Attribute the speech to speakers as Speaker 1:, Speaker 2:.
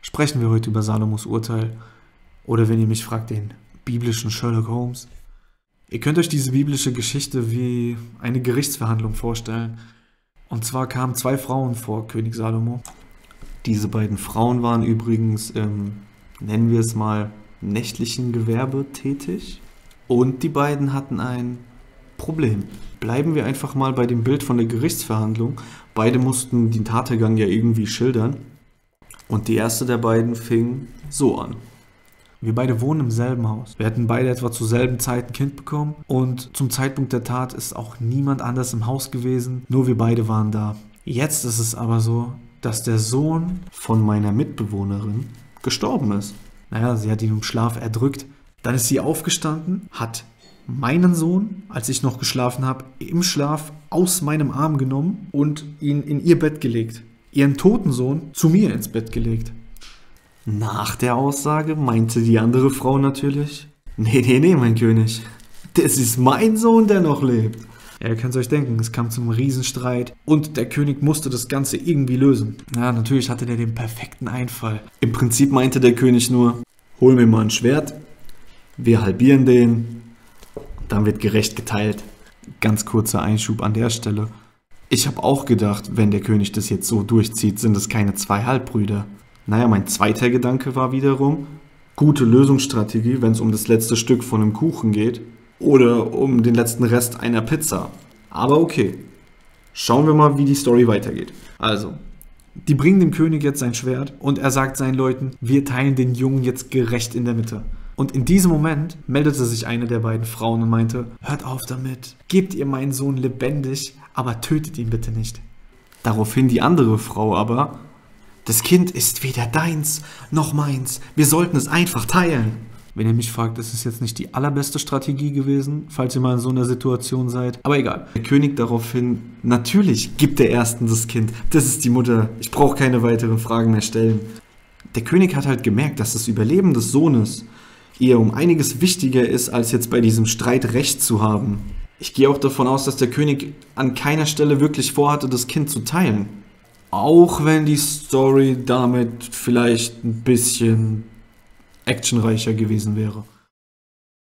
Speaker 1: sprechen wir heute über Salomos Urteil oder wenn ihr mich fragt, den biblischen Sherlock Holmes. Ihr könnt euch diese biblische Geschichte wie eine Gerichtsverhandlung vorstellen. Und zwar kamen zwei Frauen vor König Salomo. Diese beiden Frauen waren übrigens nennen wir es mal, nächtlichen Gewerbe tätig. Und die beiden hatten ein Problem. Bleiben wir einfach mal bei dem Bild von der Gerichtsverhandlung. Beide mussten den Tathergang ja irgendwie schildern. Und die erste der beiden fing so an. Wir beide wohnen im selben Haus. Wir hatten beide etwa zur selben Zeit ein Kind bekommen. Und zum Zeitpunkt der Tat ist auch niemand anders im Haus gewesen. Nur wir beide waren da. Jetzt ist es aber so, dass der Sohn von meiner Mitbewohnerin gestorben ist. Naja, sie hat ihn im Schlaf erdrückt. Dann ist sie aufgestanden, hat meinen Sohn, als ich noch geschlafen habe, im Schlaf aus meinem Arm genommen und ihn in ihr Bett gelegt. Ihren toten Sohn zu mir ins Bett gelegt. Nach der Aussage meinte die andere Frau natürlich, nee, mein König, das ist mein Sohn, der noch lebt. Ja, ihr könnt es euch denken, es kam zum Riesenstreit und der König musste das Ganze irgendwie lösen. Ja, natürlich hatte der den perfekten Einfall. Im Prinzip meinte der König nur, hol mir mal ein Schwert, wir halbieren den, dann wird gerecht geteilt. Ganz kurzer Einschub an der Stelle. Ich habe auch gedacht, wenn der König das jetzt so durchzieht, sind es keine zwei Halbbrüder. Naja, mein zweiter Gedanke war wiederum, gute Lösungsstrategie, wenn es um das letzte Stück von einem Kuchen geht. Oder um den letzten Rest einer Pizza. Aber okay. Schauen wir mal, wie die Story weitergeht. Also, die bringen dem König jetzt sein Schwert und er sagt seinen Leuten, wir teilen den Jungen jetzt gerecht in der Mitte. Und in diesem Moment meldete sich eine der beiden Frauen und meinte, hört auf damit, gebt ihr meinen Sohn lebendig, aber tötet ihn bitte nicht. Daraufhin die andere Frau aber, das Kind ist weder deins noch meins, wir sollten es einfach teilen. Wenn ihr mich fragt, ist es jetzt nicht die allerbeste Strategie gewesen, falls ihr mal in so einer Situation seid. Aber egal. Der König daraufhin, natürlich gibt der Ersten das Kind. Das ist die Mutter. Ich brauche keine weiteren Fragen mehr stellen. Der König hat halt gemerkt, dass das Überleben des Sohnes eher um einiges wichtiger ist, als jetzt bei diesem Streit Recht zu haben. Ich gehe auch davon aus, dass der König an keiner Stelle wirklich vorhatte, das Kind zu teilen. Auch wenn die Story damit vielleicht ein bisschen actionreicher gewesen wäre.